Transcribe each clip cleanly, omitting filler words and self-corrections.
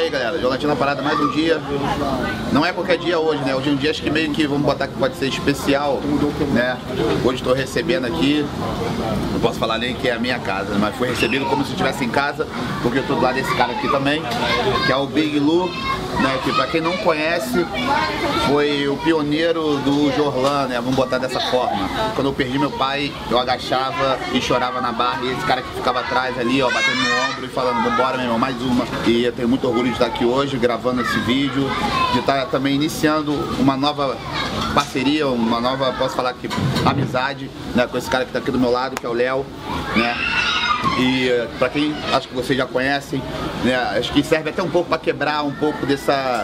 aí, galera, Jogatina Parada mais um dia. Não é qualquer dia hoje, né? Hoje é um dia acho que meio que vamos botar que pode ser especial, né? Hoje estou recebendo aqui, não posso falar nem que é a minha casa, mas fui recebido como se estivesse em casa, porque eu tô do lado desse cara aqui também, que é o Big Lu, né? Que pra quem não conhece, foi o pioneiro do Jorlan, né? Vamos botar dessa forma. Quando eu perdi meu pai, eu agachava e chorava na barra, e esse cara que ficava atrás ali, ó, batendo no ombro e falando, vambora, meu irmão, mais uma. E eu tenho muito orgulho de estar aqui hoje, gravando esse vídeo, de estar também iniciando uma nova parceria, uma nova, posso falar aqui, amizade, né, com esse cara que está aqui do meu lado, que é o Léo, né? E para quem acho que vocês já conhecem, né, acho que serve até um pouco para quebrar um pouco dessa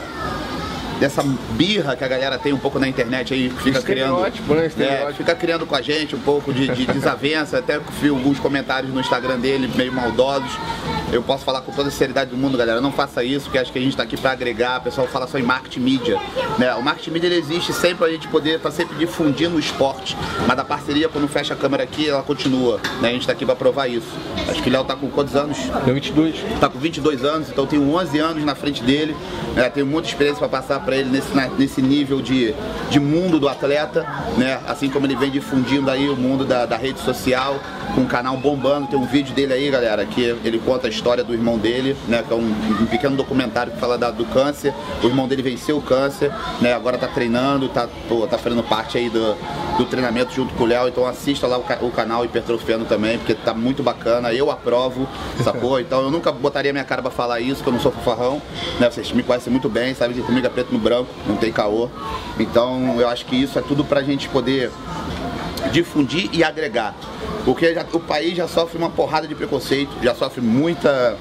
birra que a galera tem um pouco na internet aí, fica criando, né, fica criando com a gente um pouco de desavença, até vi alguns comentários no Instagram dele meio maldosos. Eu posso falar com toda a sinceridade do mundo, galera, não faça isso, porque acho que a gente está aqui para agregar. O pessoal fala só em marketing mídia, né? O marketing mídia ele existe sempre para a gente poder estar sempre difundindo o esporte, mas a parceria, quando fecha a câmera aqui, ela continua, né? A gente está aqui para provar isso. Acho que o Léo tá com quantos anos? Tem 22. Tá com 22 anos, então tenho 11 anos na frente dele, né? Tenho muita experiência para passar para ele nesse nível de mundo do atleta, né? Assim como ele vem difundindo aí o mundo da rede social, com um canal bombando. Tem um vídeo dele aí, galera, que ele conta a história do irmão dele, né? Que é um pequeno documentário que fala do câncer. O irmão dele venceu o câncer, né? Agora tá treinando, tá fazendo parte aí do treinamento junto com o Léo. Então assista lá o canal Hipertrofiando também, porque tá muito bacana. Eu aprovo, sacou? Então eu nunca botaria minha cara pra falar isso, que eu não sou fofarrão, né? Vocês me conhecem muito bem, sabem que comigo é preto no branco, não tem caô. Então eu acho que isso é tudo pra gente poder difundir e agregar. Porque o país já sofre uma porrada de preconceito, já sofre muita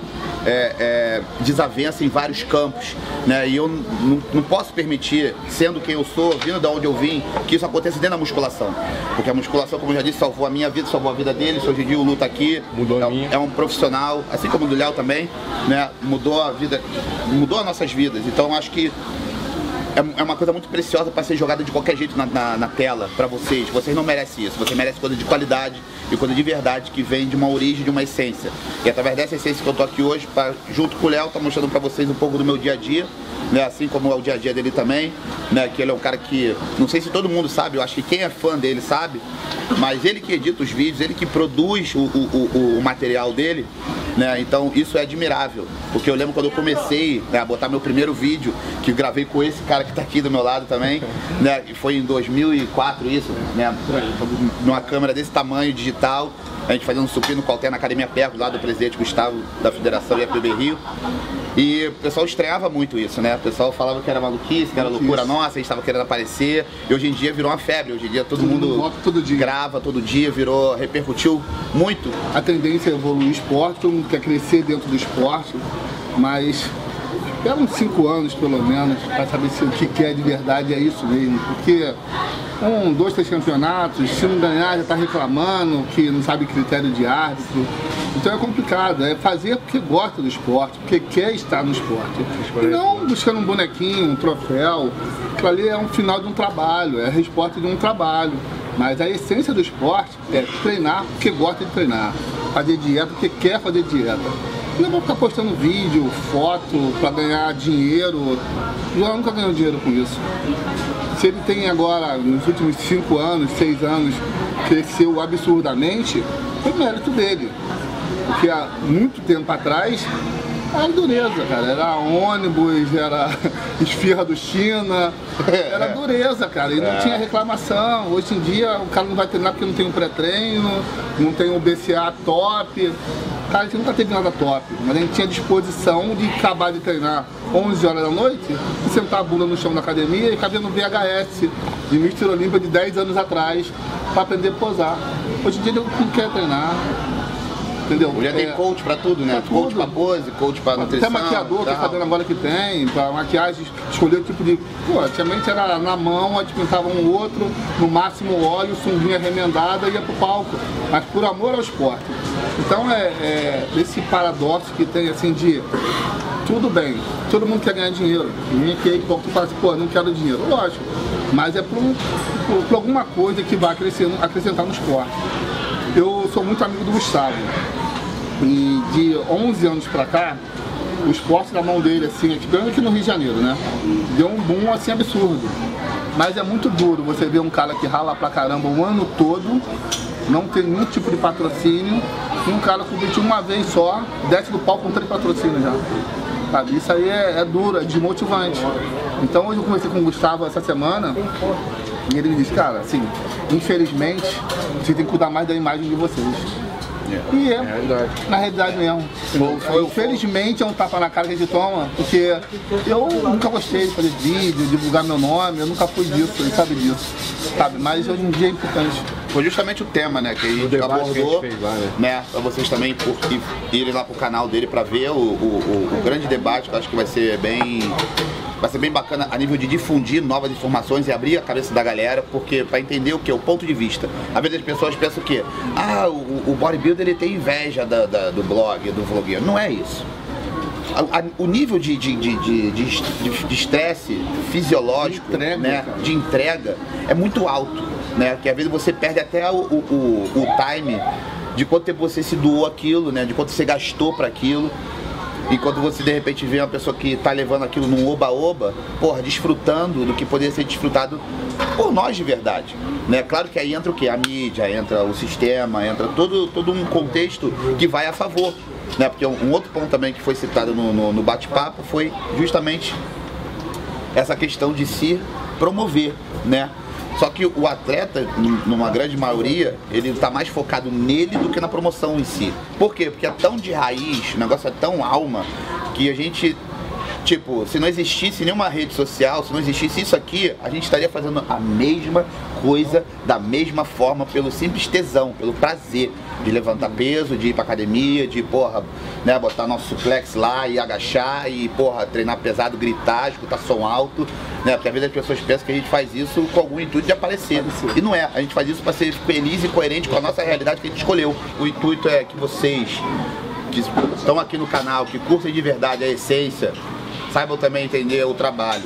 desavença em vários campos, né? E eu não posso permitir, sendo quem eu sou, vindo de onde eu vim, que isso aconteça dentro da musculação. Porque a musculação, como eu já disse, salvou a minha vida, salvou a vida dele. Hoje em dia o Lu tá aqui, é um profissional, assim como o do Léo também, né? Mudou a vida, mudou as nossas vidas. Então acho que é uma coisa muito preciosa para ser jogada de qualquer jeito na tela, para vocês. Vocês não merecem isso, você merece coisa de qualidade e coisa de verdade, que vem de uma origem, de uma essência. E através dessa essência que eu tô aqui hoje, junto com o Léo, tá mostrando para vocês um pouco do meu dia a dia, né? Assim como é o dia a dia dele também, né? Que ele é um cara que, não sei se todo mundo sabe, eu acho que quem é fã dele sabe, mas ele que edita os vídeos, ele que produz o material dele, né? Então isso é admirável, porque eu lembro quando eu comecei, né, a botar meu primeiro vídeo, que eu gravei com esse cara que tá aqui do meu lado também, né? E foi em 2004 isso, né? Numa câmera desse tamanho, digital, a gente fazendo supino qualquer na Academia Perto, lá do presidente Gustavo da Federação IFBB Rio. E o pessoal estranhava muito isso, né? O pessoal falava que era maluquice, que era loucura nossa, a gente estava querendo aparecer. E hoje em dia virou uma febre, hoje em dia todo mundo grava todo dia, repercutiu muito. A tendência é evoluir o esporte, todo mundo quer crescer dentro do esporte, mas espera uns 5 anos pelo menos para saber se o que é de verdade é isso mesmo. Porque 1, 2, 3 campeonatos, se não ganhar já está reclamando que não sabe critério de árbitro. Então é complicado, é fazer porque gosta do esporte, porque quer estar no esporte. E não buscando um bonequinho, um troféu. Aquilo ali é um final de um trabalho, é a resposta de um trabalho. Mas a essência do esporte é treinar porque gosta de treinar, fazer dieta porque quer fazer dieta. Não vou ficar postando vídeo, foto para ganhar dinheiro. O João nunca ganhou dinheiro com isso. Se ele tem agora, nos últimos 5 anos, 6 anos, cresceu absurdamente, foi mérito dele. Porque há muito tempo atrás era dureza, cara. Era ônibus, era esfirra do China, era dureza, cara. E não tinha reclamação. Hoje em dia o cara não vai treinar porque não tem um pré-treino, não tem um BCA top. Cara, a gente nunca teve nada top, mas a gente tinha disposição de acabar de treinar 11 horas da noite e sentar a bunda no chão da academia e ficar vendo VHS de Mr. Olímpia de 10 anos atrás para aprender a posar. Hoje em dia ele não quer treinar. Entendeu? Já tem coach pra tudo, né? Coach pra pose, coach pra nutrição. Até maquiador, que tá fazendo agora que tem, pra maquiagem, escolher o tipo de... Pô, antigamente era na mão, a gente pintava um outro, no máximo óleo, sunguinha remendada e ia pro palco. Mas por amor ao esporte. Então esse paradoxo que tem assim de... Tudo bem, todo mundo quer ganhar dinheiro. Ninguém quer que tu fala assim, pô, não quero dinheiro. Lógico, mas é por alguma coisa que vai acrescentar no esporte. Eu sou muito amigo do Gustavo. E de 11 anos pra cá, o esporte na mão dele, assim, aqui no Rio de Janeiro, né? Deu um boom, assim, absurdo. Mas é muito duro você ver um cara que rala pra caramba o ano todo, não tem nenhum tipo de patrocínio, e um cara competiu uma vez só, desce do palco com 3 patrocínios já. Sabe? Isso aí é duro, é desmotivante. Então hoje eu conversei com o Gustavo essa semana, e ele me disse, cara, assim, infelizmente, vocês têm que cuidar mais da imagem de vocês. E na realidade mesmo. Infelizmente é um tapa na cara que a gente toma, porque eu nunca gostei de fazer vídeo, divulgar meu nome, eu nunca fui disso, ele sabe disso, sabe? Mas hoje em dia é importante. Foi justamente o tema, né, que a gente abordou, fez lá, né, pra vocês também irem lá pro canal dele pra ver o grande debate, que eu acho que vai ser bem bacana a nível de difundir novas informações e abrir a cabeça da galera, porque para entender o que é o ponto de vista. Às vezes as pessoas pensam que o bodybuilder ele tem inveja do blog, do vlogueiro. Não é isso. O nível de estresse fisiológico, de entrega é muito alto, né? Que às vezes você perde até o time de quanto tempo você se doou aquilo, né? De quanto você gastou para aquilo. E quando você de repente vê uma pessoa que tá levando aquilo num oba-oba, porra, desfrutando do que poderia ser desfrutado por nós de verdade, né? Claro que aí entra o quê? A mídia, entra o sistema, entra todo um contexto que vai a favor, né? Porque um outro ponto também que foi citado no bate-papo foi justamente essa questão de se promover, né? Só que o atleta, numa grande maioria, ele está mais focado nele do que na promoção em si. Por quê? Porque é tão de raiz, o negócio é tão alma, que a gente, tipo, se não existisse nenhuma rede social, se não existisse isso aqui, a gente estaria fazendo a mesma coisa, da mesma forma, pelo simples tesão, pelo prazer de levantar peso, de ir pra academia, de, porra, né, botar nosso suplex lá e agachar e, porra, treinar pesado, gritar, escutar som alto, né, porque às vezes as pessoas pensam que a gente faz isso com algum intuito de aparecer, e não é, a gente faz isso para ser feliz e coerente com a nossa realidade que a gente escolheu. O intuito é que vocês que estão aqui no canal, que curtem de verdade a essência, saibam também entender o trabalho,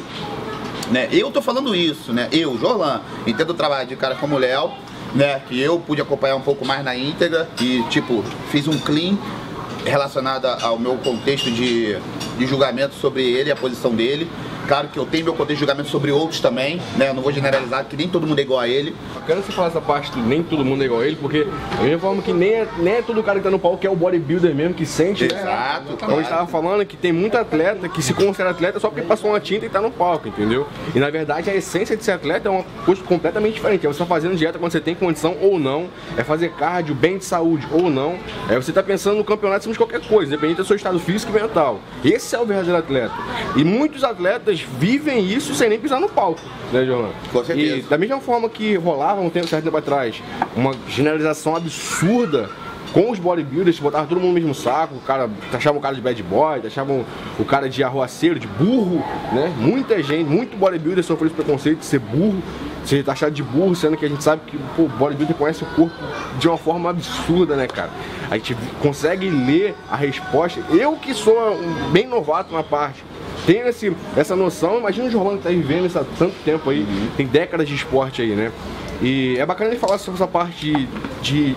né? Eu tô falando isso, né? Eu, Jorlan, entendo o trabalho de cara como o Léo, né? Que eu pude acompanhar um pouco mais na íntegra e, tipo, fiz um clean relacionado ao meu contexto de julgamento sobre ele e a posição dele. Claro que eu tenho meu contexto de julgamento sobre outros também, né? Eu não vou generalizar, que nem todo mundo é igual a ele. Bacana você falar essa parte que nem todo mundo é igual a ele, porque da mesma forma que nem é todo cara que tá no palco que é o bodybuilder mesmo, que sente, exato, né? Então claro. A gente tava falando que tem muito atleta que se considera atleta só porque passou uma tinta e tá no palco, entendeu? E na verdade a essência de ser atleta é uma coisa completamente diferente. É você tá fazendo dieta quando você tem condição ou não, é fazer cardio, bem de saúde ou não, é você tá pensando no campeonato acima de qualquer coisa, independente do seu estado físico e mental. Esse é o verdadeiro atleta. E muitos atletas vivem isso sem nem pisar no palco, né, Jorlan? Com certeza. E da mesma forma que rolava um certo tempo atrás uma generalização absurda com os bodybuilders, botavam todo mundo no mesmo saco, o cara, achavam o cara de bad boy, achavam o cara de arruaceiro, de burro, né? Muita gente, muito bodybuilder sofreu esse preconceito de ser burro, ser taxado de burro, sendo que a gente sabe que o bodybuilder conhece o corpo de uma forma absurda, né, cara? A gente consegue ler a resposta. Eu que sou bem novato na parte, tenho essa noção. Imagina o Jorlan que tá vivendo isso há tanto tempo aí, tem décadas de esporte aí, né? E é bacana ele falar sobre essa parte de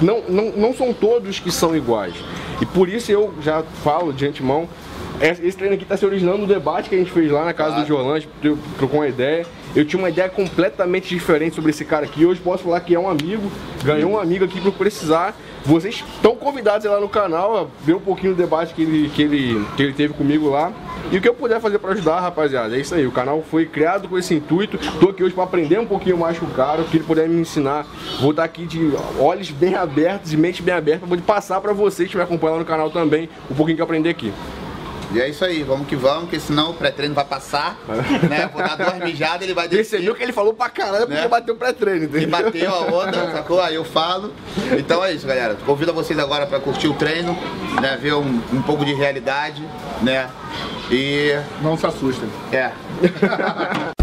não são todos que são iguais. E por isso eu já falo de antemão, esse treino aqui está se originando do debate que a gente fez lá na casa do Jorlan, a gente trocou uma ideia. Eu tinha uma ideia completamente diferente sobre esse cara aqui. Hoje posso falar que é um amigo, ganhou um amigo aqui para precisar. Vocês estão convidados lá no canal a ver um pouquinho do debate que ele teve comigo lá. E o que eu puder fazer para ajudar, rapaziada, é isso aí. O canal foi criado com esse intuito. Tô aqui hoje para aprender um pouquinho mais com o cara, o que ele puder me ensinar. Vou estar aqui de olhos bem abertos e mente bem aberta para poder passar para vocês que me acompanham lá no canal também um pouquinho que eu aprendi aqui. E é isso aí, vamos que vamos, porque senão o pré-treino vai passar, né? Vou dar 2 mijadas, ele vai descer. Percebeu que ele falou pra caralho, porque bateu o pré-treino, entendeu? E bateu a onda, sacou? Aí eu falo. Então é isso, galera. Convido vocês agora pra curtir o treino, né? Ver um pouco de realidade, né? E... não se assustem. É.